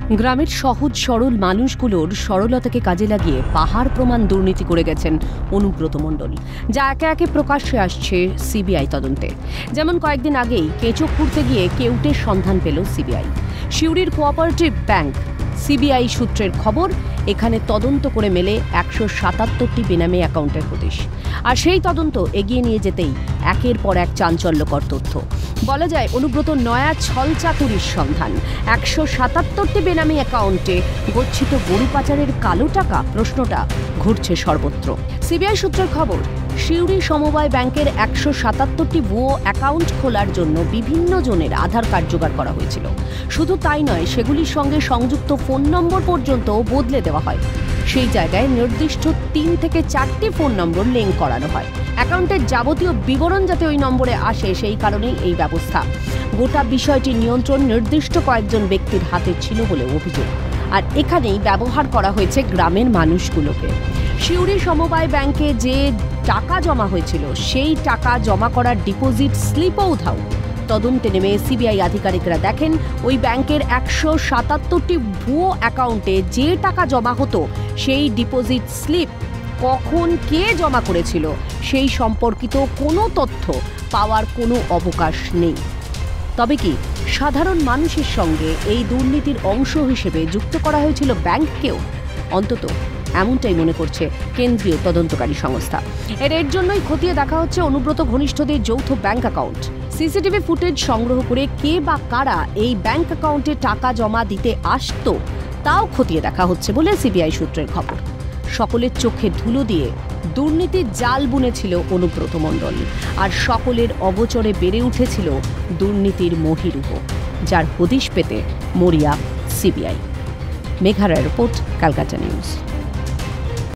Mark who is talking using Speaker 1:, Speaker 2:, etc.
Speaker 1: গ্রামের সহজ সরল মানুষগুলোর সরলতাকে কাজে লাগিয়ে পাহাড় প্রমাণ দুর্নীতি করে গেছেন অনুব্রত মণ্ডল, যা একে একে প্রকাশ্যে আসছে সিবিআই তদন্তে। যেমন কয়েকদিন আগেই কেঁচো খুঁড়তে গিয়ে কেউটের সন্ধান পেল সিবিআই। সিউড়ির কোঅপারেটিভ ব্যাংক। সিবিআই সূত্রের খবর, এখানে তদন্ত করে মেলে 177টি বেনামি অ্যাকাউন্টের হদিশ। আর সেই তদন্ত এগিয়ে নিয়ে যেতেই একের পর এক চাঞ্চল্যকর তথ্য। বলা যায়, অনুব্রত নয়া ছল চাতুরির সন্ধান। 177টি বেনামি অ্যাকাউন্টে গচ্ছিত গরু পাচারের কালো টাকা, প্রশ্নটা ঘুরছে সর্বত্র। সিবিআই সূত্রের খবর, সিউড়ি সমবায় ব্যাংকের 177টি ভুয়ো অ্যাকাউন্ট খোলার জন্য বিভিন্ন জনের আধার কার্ড জোগাড় করা হয়েছিল। শুধু তাই নয়, সেগুলির সঙ্গে সংযুক্ত ফোন নম্বর পর্যন্ত বদলে দেওয়া হয়। সেই জায়গায় নির্দিষ্ট 3 থেকে 4টি ফোন নম্বর লিঙ্ক করানো হয়। অ্যাকাউন্টের যাবতীয় বিবরণ যাতে ওই নম্বরে আসে, সেই কারণেই এই ব্যবস্থা। গোটা বিষয়টি নিয়ন্ত্রণ নির্দিষ্ট কয়েকজন ব্যক্তির হাতে ছিল বলে অভিযোগ। আর এখানেই ব্যবহার করা হয়েছে গ্রামের মানুষগুলোকে। সিউড়ি সমবায় ব্যাংকে যে টাকা জমা হয়েছিল, সেই টাকা জমা করার ডিপোজিট স্লিপও উধাও। তদন্তে নেমে সিবিআই আধিকারিকরা দেখেন, ওই ব্যাংকের 177টি ভুয়ো অ্যাকাউন্টে যে টাকা জমা হতো, সেই ডিপোজিট স্লিপ কখন কে জমা করেছিল সেই সম্পর্কিত কোনো তথ্য পাওয়ার কোনো অবকাশ নেই। তবে কি সাধারণ মানুষের সঙ্গে এই দুর্নীতির অংশ হিসেবে যুক্ত করা হয়েছিল ব্যাংককেও? অন্তত এমনটাই মনে করছে কেন্দ্রীয় তদন্তকারী সংস্থা। এর জন্যই খতিয়ে দেখা হচ্ছে অনুব্রত ঘনিষ্ঠদের যৌথ ব্যাংক অ্যাকাউন্ট। সিসিটিভি ফুটেজ সংগ্রহ করে কে বা কারা এই ব্যাংক অ্যাকাউন্টে টাকা জমা দিতে আসতো, তাও খতিয়ে দেখা হচ্ছে বলে সিবিআই সূত্রের খবর। সকলের চোখে ধুলো দিয়ে দুর্নীতির জাল বুনেছিল অনুব্রত মণ্ডল, আর সকলের অগোচরে বেড়ে উঠেছিল দুর্নীতির মহীরুহ, যার হদিশ পেতে মরিয়া সিবিআই। মেঘা রায়ের রিপোর্ট, ক্যালকাটা নিউজ।